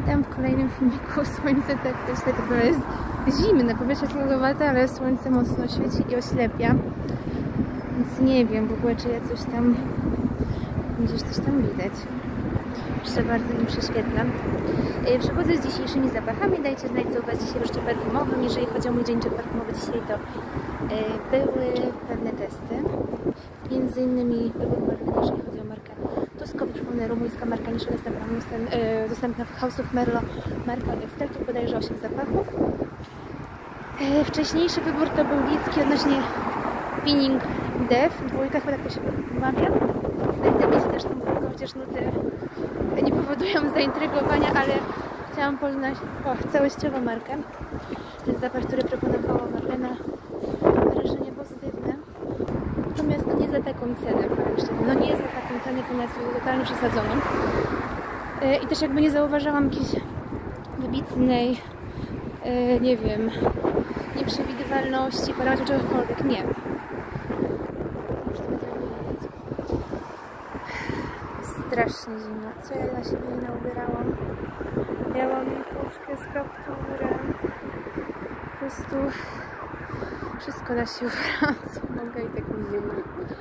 Witam w kolejnym filmiku. Słońce tak jest zimne, powietrze jest lodowate, ale słońce mocno świeci i oślepia. Więc nie wiem w ogóle, czy ja coś tam... gdzieś coś tam widać. Jeszcze bardzo nie prześwietlam. Przechodzę z dzisiejszymi zapachami. Dajcie znać, co u Was dzisiaj jeszcze perfumowym. Jeżeli chodzi o mój dzienniczek perfumowy dzisiaj, to były pewne testy. Między innymi były jeżeli chodzi o markę Tosco, przypomnę, rumuńska marka niż dostępna w House of Merlo, marka od ekstraktu, bodajże 8 zapachów. Wcześniejszy wybór to był whisky odnośnie Pinning Death, dwójka, chyba tak to się wymawia. Ten jest też tą dwójką, chociaż nuty nie powodują zaintrygowania, ale chciałam poznać całościowo markę. To jest zapach, który proponowała Marlena. Wrażenie pozytywne. Natomiast no nie za taką cenę, powiem szczerze. No nie za taką cenę, cena jest totalnie przesadzoną. I też jakby nie zauważałam jakiejś wybitnej, nie wiem, nieprzewidywalności, parametru czegokolwiek. Nie. Strasznie zimno. Co ja na siebie nie naubierałam? Miałam kurtkę z kapturem. Po prostu wszystko da się ubrać. Mogę i tak nie zimno.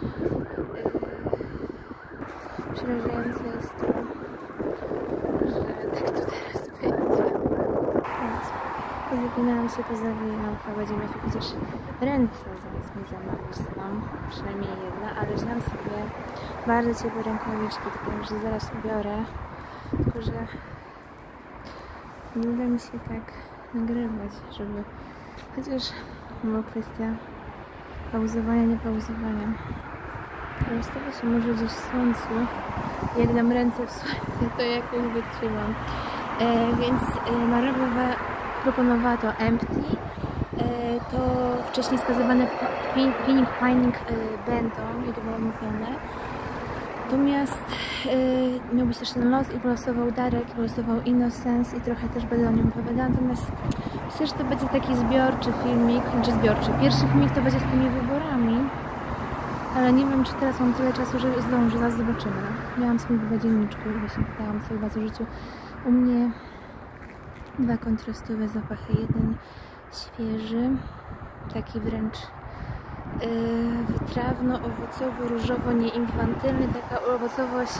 Przerażające jest to, że tak to teraz będzie. Pozapinałam się, pozawijałam, chyba będzie mieć chociaż ręce zamiast mi zamarzną, przynajmniej jedna, ale wziąłam sobie bardzo ciepłe rękawiczki, tylko że zaraz ubiorę, tylko że nie uda mi się tak nagrywać, żeby chociaż była kwestia pauzowania, nie pauzowania. Rozstawię się może gdzieś w słońcu, jak dam ręce w słońcu, to jakoś wytrzymam. Więc Marlena proponowała to Empty, to wcześniej skazywane Pinning będą, jak to było mówione. Natomiast miał być też ten los i wylosował Darek, i wylosował Innocence i trochę też będę o nim opowiadała. Natomiast myślę, że to będzie taki zbiorczy filmik, znaczy zbiorczy. Pierwszy filmik to będzie z tymi wyborami, ale nie wiem, czy teraz mam tyle czasu, że zdążę, zaraz zobaczymy. Miałam sobie chyba dzienniczku i właśnie pytałam sobie bardzo o życiu. U mnie dwa kontrastowe zapachy, jeden świeży, taki wręcz wytrawno-owocowo-różowo, nieinfantylny, taka owocowość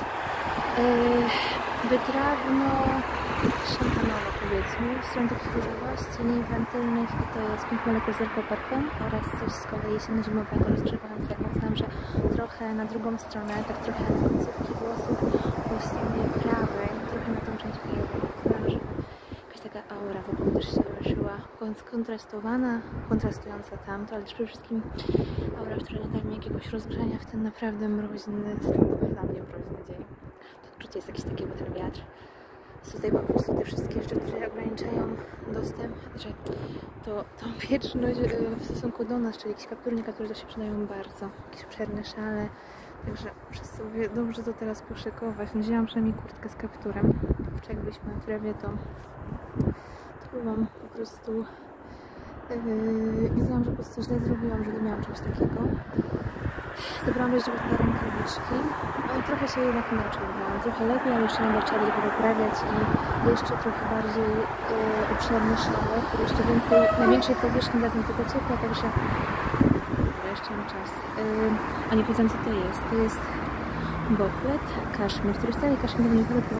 wytrawno-szampanowa, powiedzmy, w stronę takich różowości nieinfantylnych, i to jest Pink Molecule Zerko Parfum oraz coś z kolei jesienno-zimowego, rozgrzewającego. Znam, że trochę na drugą stronę, tak trochę na końcówki włosów po stronie prawej, trochę na tą część prawej. Znam, że taka aura wokół też się ruszyła, kontrastująca tamto, ale też przede wszystkim aura, która nie da mi jakiegoś rozgrzania w ten naprawdę mroźny, dla mnie mroźny dzień. To odczucie jest jakieś takie, bo ten wiatr jest tutaj po prostu te wszystkie rzeczy, które ograniczają dostęp, że tą wieczność w stosunku do nas, czyli jakieś kaptury, które to się przydają bardzo, jakieś obszerne szale, także wszyscy sobie dobrze to teraz poszykować. Wzięłam przynajmniej kurtkę z kapturem, czy jakbyśmy w drewie, to byłam po prostu widziałam, że po prostu źle zrobiłam, że nie miałam czegoś takiego. Zebrałam jeszcze te rękawiczki. Trochę się jednak inaczej ubrałam, trochę lepiej, ale jeszcze nie trzeba będzie poprawiać i jeszcze trochę bardziej obszerne szale, które jeszcze więcej, na większej powierzchni dadzą tego ciepła, także jeszcze mam czas. A nie powiedziałam, co to jest. To jest boklet, kaszmir, który stary kaszmir nie wygląda